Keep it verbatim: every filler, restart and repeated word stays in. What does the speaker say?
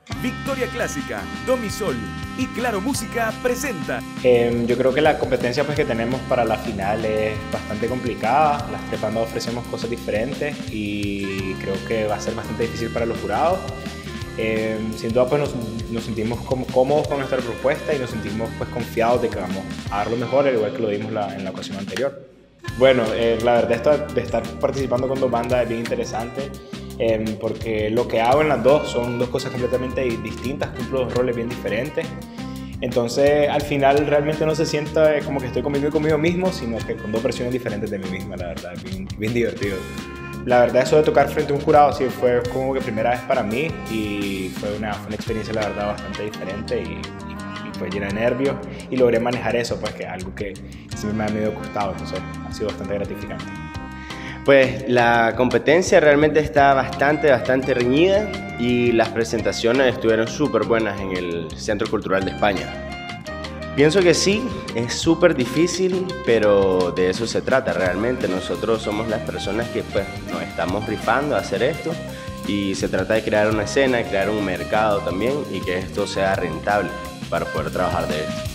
Victoria Clásica, Domisol y Claro Música presenta. Eh, yo creo que la competencia pues, que tenemos para la final es bastante complicada. Las tres bandas ofrecemos cosas diferentes y creo que va a ser bastante difícil para los jurados. Eh, sin duda pues, nos, nos sentimos cómodos con nuestra propuesta y nos sentimos pues, confiados de que vamos a dar lo mejor, al igual que lo dimos la, en la ocasión anterior. Bueno, eh, la verdad esto de estar participando con dos bandas es bien interesante. Eh, porque lo que hago en las dos son dos cosas completamente distintas, cumplo dos roles bien diferentes. Entonces al final realmente no se sienta como que estoy conmigo y conmigo mismo, sino que con dos versiones diferentes de mí misma, la verdad, bien, bien divertido. La verdad eso de tocar frente a un jurado sí fue como que primera vez para mí y fue una, una experiencia la verdad bastante diferente y, y, y fue llena de nervios y logré manejar eso, pues que es algo que siempre me ha medio costado, entonces ha sido bastante gratificante. Pues la competencia realmente está bastante, bastante reñida y las presentaciones estuvieron súper buenas en el Centro Cultural de España. Pienso que sí, es súper difícil, pero de eso se trata realmente. Nosotros somos las personas que pues, nos estamos rifando a hacer esto y se trata de crear una escena, crear un mercado también y que esto sea rentable para poder trabajar de esto.